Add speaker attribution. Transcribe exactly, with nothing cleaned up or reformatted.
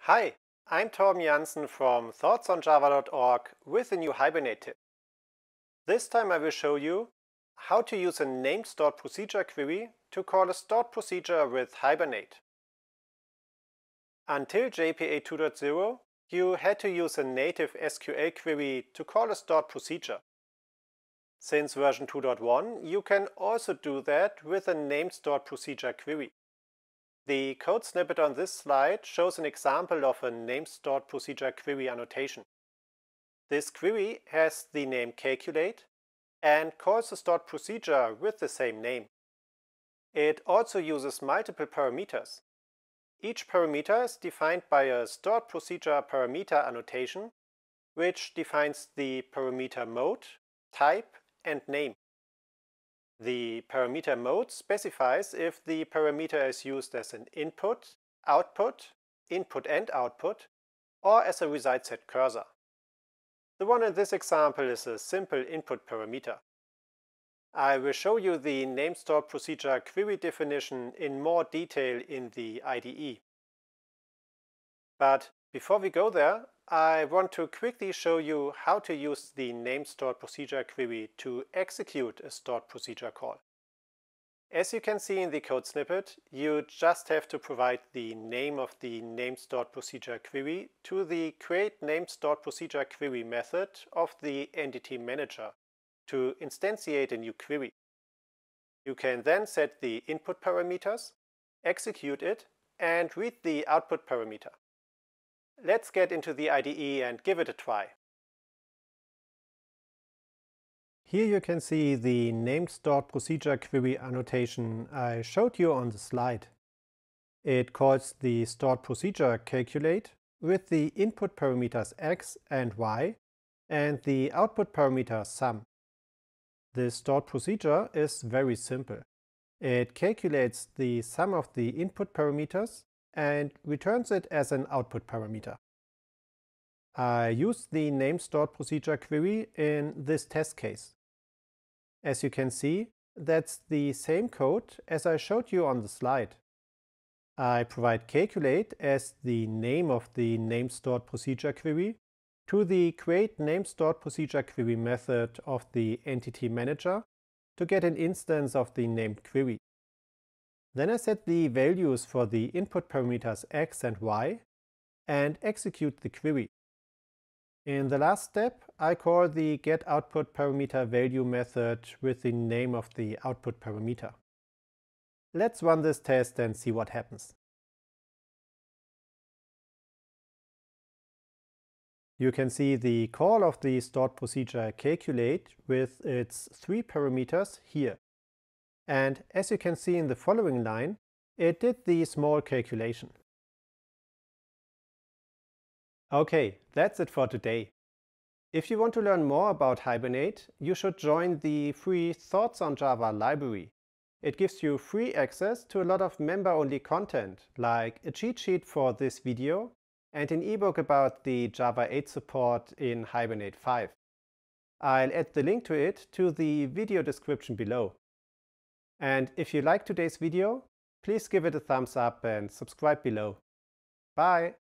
Speaker 1: Hi, I'm Torben Jansen from thoughts on java dot org with a new Hibernate tip. This time I will show you how to use a named stored procedure query to call a stored procedure with Hibernate. Until J P A two point zero, you had to use a native S Q L query to call a stored procedure. Since version two point one, you can also do that with a named stored procedure query. The code snippet on this slide shows an example of a named stored procedure query annotation. This query has the name calculate and calls a stored procedure with the same name. It also uses multiple parameters. Each parameter is defined by a stored procedure parameter annotation, which defines the parameter mode, type, and name. The parameter mode specifies if the parameter is used as an input, output, input and output, or as a reside set cursor. The one in this example is a simple input parameter. I will show you the named stored procedure query definition in more detail in the I D E. But before we go there, I want to quickly show you how to use the named stored procedure query to execute a stored procedure call. As you can see in the code snippet, you just have to provide the name of the named stored procedure query to the create named stored procedure query method of the entity manager to instantiate a new query. You can then set the input parameters, execute it, and read the output parameter. Let's get into the I D E and give it a try. Here you can see the named stored procedure query annotation I showed you on the slide. It calls the stored procedure calculate with the input parameters x and y and the output parameter sum. The stored procedure is very simple. It calculates the sum of the input parameters and returns it as an output parameter. I used the named stored procedure query in this test case. As you can see, that's the same code as I showed you on the slide. I provide calculate as the name of the named stored procedure query to the create named stored procedure query method of the entity manager to get an instance of the named query. Then I set the values for the input parameters x and y and execute the query. In the last step, I call the getOutputParameterValue method with the name of the output parameter. Let's run this test and see what happens. You can see the call of the stored procedure calculate with its three parameters here. And as you can see in the following line, it did the small calculation. Okay, that's it for today. If you want to learn more about Hibernate, you should join the free Thoughts on Java library. It gives you free access to a lot of member-only content, like a cheat sheet for this video and an ebook about the Java eight support in Hibernate five. I'll add the link to it to the video description below. And if you liked today's video, please give it a thumbs up and subscribe below. Bye!